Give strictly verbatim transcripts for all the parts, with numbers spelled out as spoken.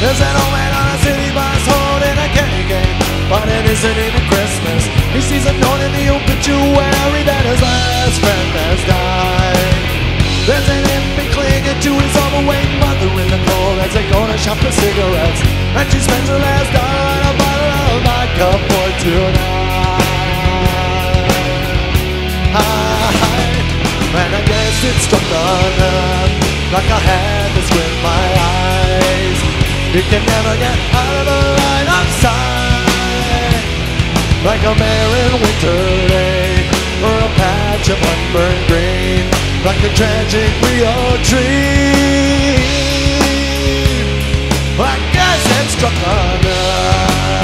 There's an old man on a city bus holding a candy cane, but it isn't even Christmas. He sees a note in the obituary that his last friend has died. There's an infant clinging to his overweight mother in the cold as they go to shop for cigarettes, and she spends her last dollar on a bottle of vodka for tonight. And I guess it struck on her like I had this with my eyes. You can never get out of the line of sight, like a barren winter day or a patch of unburned green, like a tragic Rio tree. I guess it struck on her.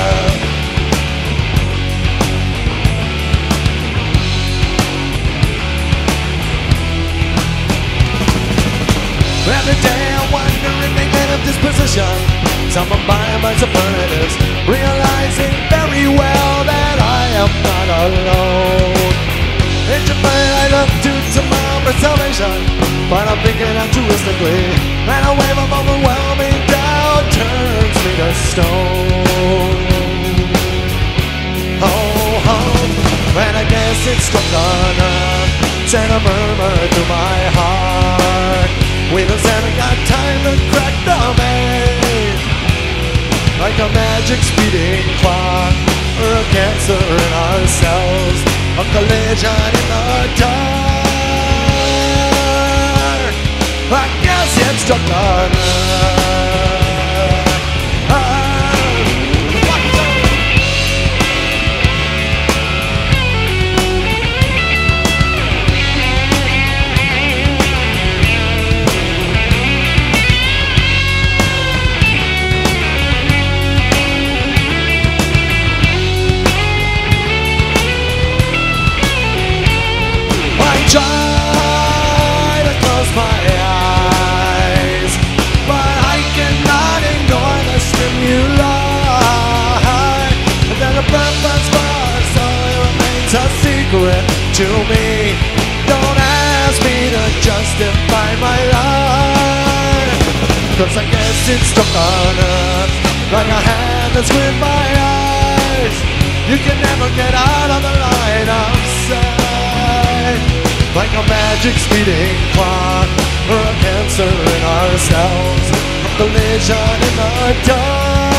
Every day I wonder if they get of this position. Some are buying my superlatives, realizing very well that I am not alone. In Japan I look to tomorrow for salvation, but I'm thinking altruistically, and a wave of overwhelming doubt turns me to stone. Oh, oh, and I guess it struck on her, sent a murmur through my heart. We just haven't got time to crack the maze, like a magic speeding clock, or a cancer in our cells, a collision in the dark. I guess it struck on her. Try to close my eyes, but I cannot ignore the stimuli. And then the purpose for soul remains a secret to me. Don't ask me to justify my life, cause I guess it struck on us like a hand that's with my eyes. You can never get out of the line of sight, like a magic speeding clock, or a cancer in our cells, a collision in the dark.